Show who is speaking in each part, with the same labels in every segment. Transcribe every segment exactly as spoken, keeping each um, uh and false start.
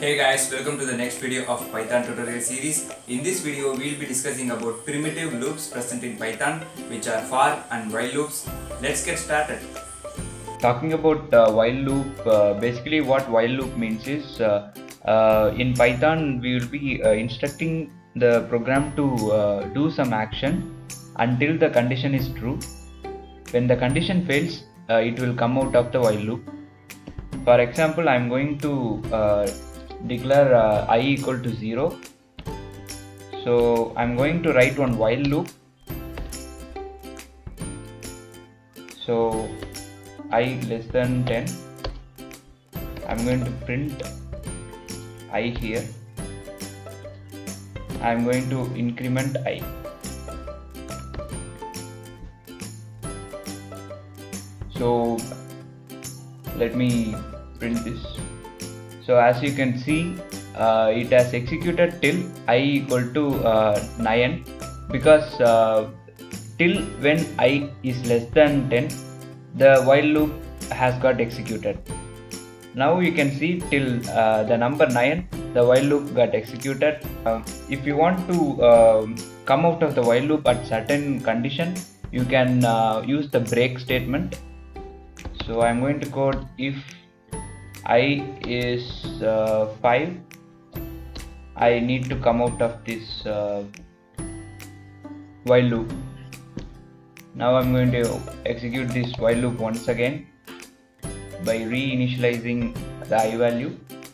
Speaker 1: Hey guys, welcome to the next video of Python tutorial series. In this video, we will be discussing about primitive loops present in Python, which are for and while loops. Let's get started.
Speaker 2: Talking about uh, while loop, uh, basically what while loop means is uh, uh, in Python we will be uh, instructing the program to uh, do some action until the condition is true. When the condition fails, uh, it will come out of the while loop. For example, I am going to uh, declare uh, I equal to zero. So I am going to write one while loop. So I less than ten. I am going to print I here. I am going to increment I. So let me print this. So as you can see, uh, it has executed till I equal to uh, nine, because uh, till when I is less than ten, the while loop has got executed. Now you can see till uh, the number nine, the while loop got executed. Uh, if you want to uh, come out of the while loop at certain condition, you can uh, use the break statement. So I am going to code if I is uh, five, I need to come out of this uh, while loop. Now I am going to execute this while loop once again by reinitializing the I value.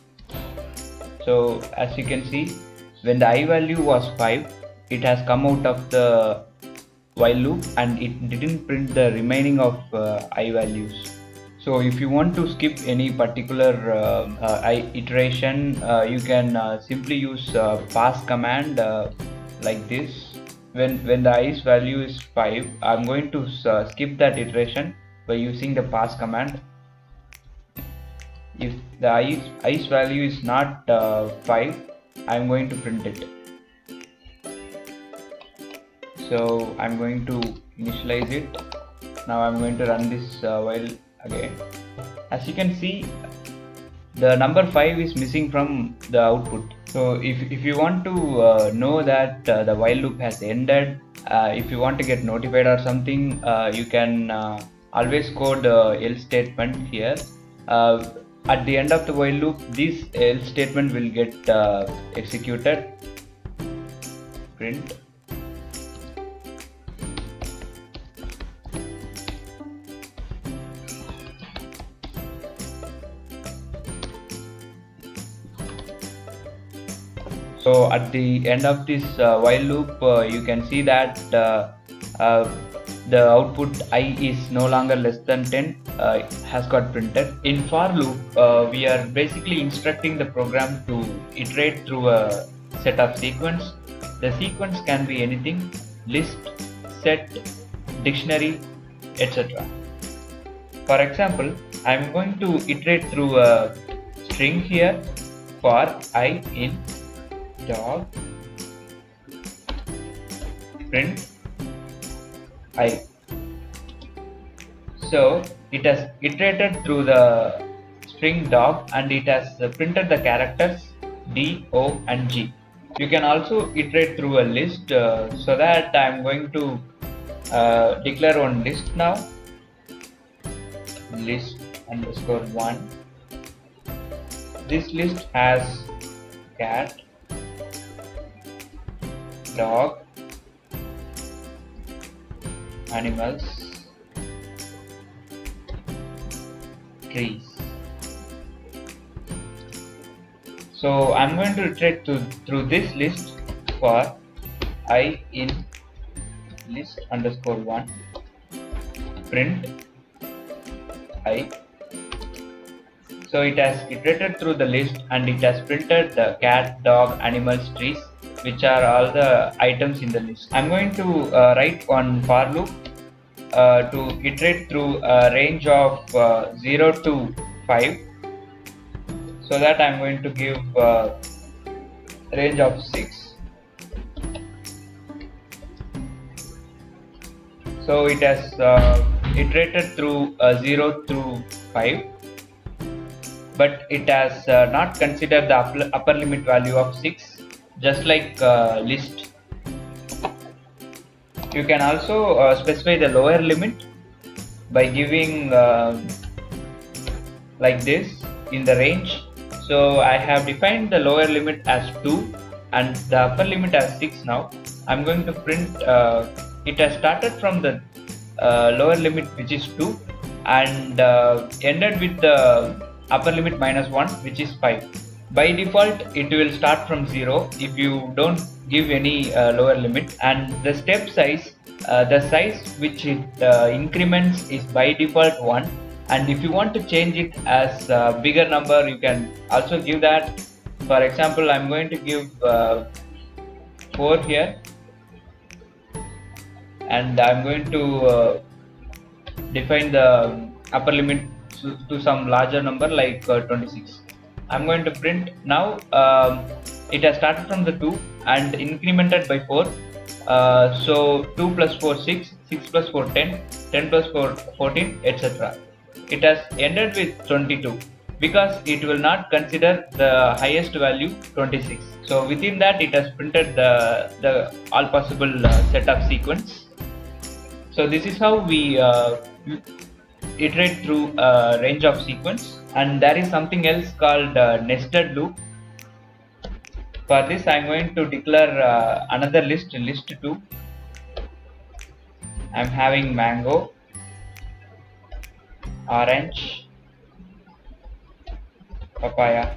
Speaker 2: So as you can see, when the I value was five, it has come out of the while loop and it didn't print the remaining of uh, I values. So if you want to skip any particular uh, uh, I iteration, uh, you can uh, simply use uh, pass command uh, like this. When, when the i's value is five, I'm going to uh, skip that iteration by using the pass command. If the i's, i's value is not uh, five, I'm going to print it. So I'm going to initialize it. Now I'm going to run this uh, while again. As you can see, the number five is missing from the output. So if, if you want to uh, know that uh, the while loop has ended, uh, if you want to get notified or something, uh, you can uh, always code uh, else statement here. Uh, at the end of the while loop, this else statement will get uh, executed. Print. So at the end of this uh, while loop, uh, you can see that uh, uh, the output I is no longer less than ten uh, has got printed. In for loop, uh, we are basically instructing the program to iterate through a set of sequence. The sequence can be anything: list, set, dictionary, et cetera. For example, I am going to iterate through a string here for I in dog print I. So it has iterated through the string dog and it has printed the characters D, O and G. You can also iterate through a list, uh, so that I am going to uh, declare one list now. List underscore one. This list has cat, dog, animals, trees. So I'm going to iterate to, through this list for I in list underscore one, print I. So it has iterated through the list and it has printed the cat, dog, animals, trees, which are all the items in the list. I'm going to uh, write one for loop uh, to iterate through a range of uh, zero to five. So that I'm going to give uh, range of six. So it has uh, iterated through uh, zero through five. but it has uh, not considered the upper, upper limit value of six, just like uh, list. You can also uh, specify the lower limit by giving uh, like this in the range. So I have defined the lower limit as two and the upper limit as six. Now I'm going to print uh, it has started from the uh, lower limit, which is two, and uh, ended with the upper limit minus one, which is five. By default it will start from zero if you don't give any uh, lower limit, and the step size, uh, the size which it uh, increments is by default one, and if you want to change it as a bigger number you can also give that. For example, I'm going to give uh, four here, and I'm going to uh, define the upper limit to, to some larger number like uh, twenty-six. I'm going to print now. Um, it has started from the two and incremented by four. Uh, so two plus four, six, six plus four, ten, ten plus four, fourteen, et cetera. It has ended with twenty-two because it will not consider the highest value twenty-six. So within that it has printed the, the all possible uh, set of sequence. So this is how we uh, iterate through a range of sequence. And there is something else called uh, nested loop. For this I am going to declare uh, another list, list two. I am having mango, orange, papaya.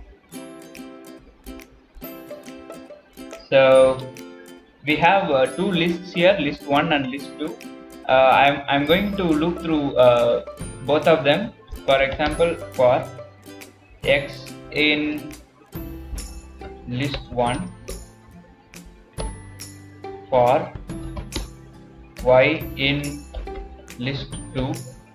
Speaker 2: So we have uh, two lists here, list one and list two. Uh, I'm, I'm going to look through uh, both of them. For example, for x in list one, for y in list two,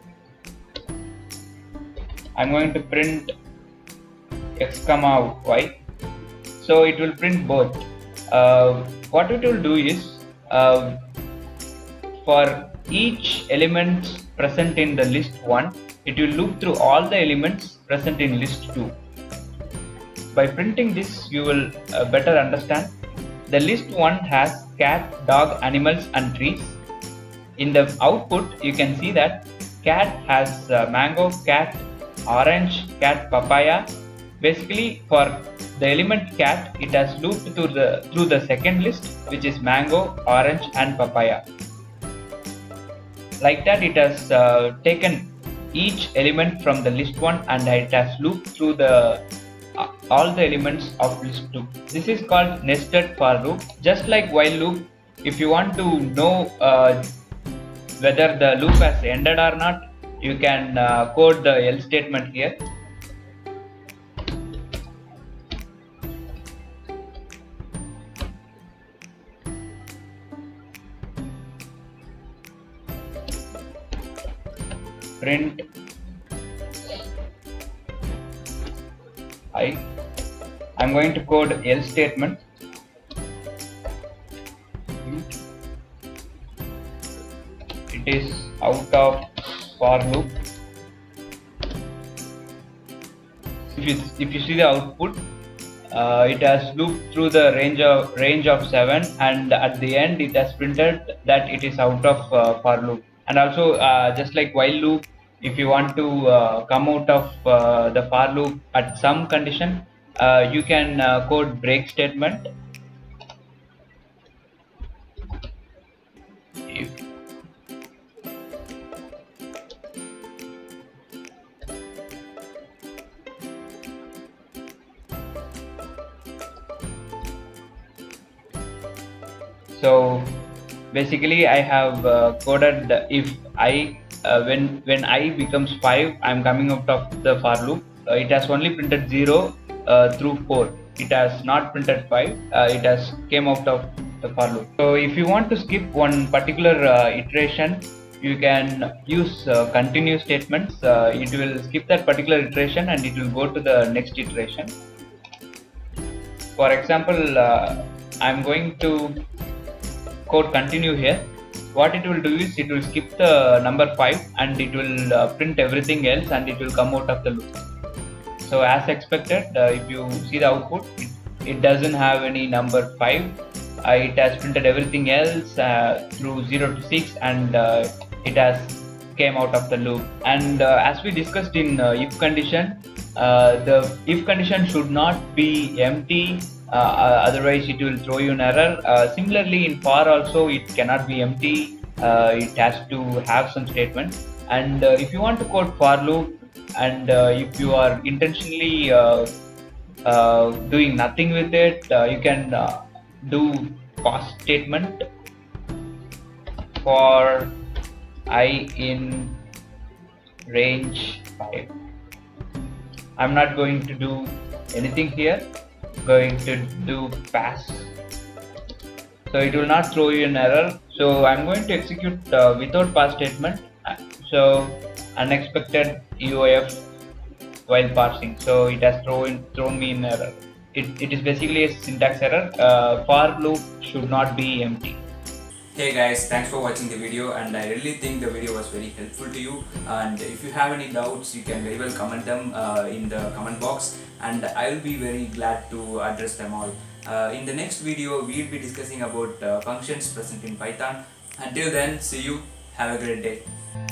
Speaker 2: I'm going to print x comma y. So it will print both. Uh, what it will do is uh, for each element present in the list one, it will loop through all the elements present in list two. By printing this, you will uh, better understand. The list one has cat, dog, animals and trees. In the output, you can see that cat has uh, mango, cat, orange, cat, papaya. Basically, for the element cat, it has looped through the through the second list, which is mango, orange and papaya. Like that, it has uh, taken each element from the list one and it has looped through the uh, all the elements of list two. This is called nested for loop. Just like while loop, if you want to know uh, whether the loop has ended or not, you can uh, code the else statement here. Print I. I'm going to code else statement. It is out of for loop. If you if you see the output, uh, it has looped through the range of range of seven, and at the end it has printed that it is out of uh, for loop. And also, uh, just like while loop, if you want to uh, come out of uh, the for loop at some condition, uh, you can uh, code break statement. If so basically I have uh, coded if I uh, when when I becomes five, I am coming out of the for loop. Uh, it has only printed zero uh, through four. It has not printed five. Uh, it has came out of the for loop. So if you want to skip one particular uh, iteration, you can use uh, continue statements. Uh, it will skip that particular iteration and it will go to the next iteration. For example, uh, I am going to code continue here. What it will do is it will skip the number five and it will uh, print everything else and it will come out of the loop. so as expected, uh, if you see the output, it, it doesn't have any number five. Uh, it has printed everything else uh, through zero to six, and uh, it has came out of the loop. And uh, as we discussed in uh, if condition, uh, the if condition should not be empty, uh, uh, otherwise it will throw you an error. Uh, similarly, in for also it cannot be empty. Uh, it has to have some statement. And uh, if you want to code for loop, and uh, if you are intentionally uh, uh, doing nothing with it, uh, you can uh, do pause statement for I in range five. I'm not going to do anything here. Going to do pass. So it will not throw you an error. So I'm going to execute uh, without pass statement. So unexpected U O F while parsing. So it has thrown thrown me an error. It, it is basically a syntax error. Uh, for loop should not be empty.
Speaker 1: Hey guys, thanks for watching the video, and I really think the video was very helpful to you. And if you have any doubts, you can very well comment them uh, in the comment box, and I will be very glad to address them all. Uh, in the next video, we will be discussing about uh, functions present in Python. Until then, see you. Have a great day.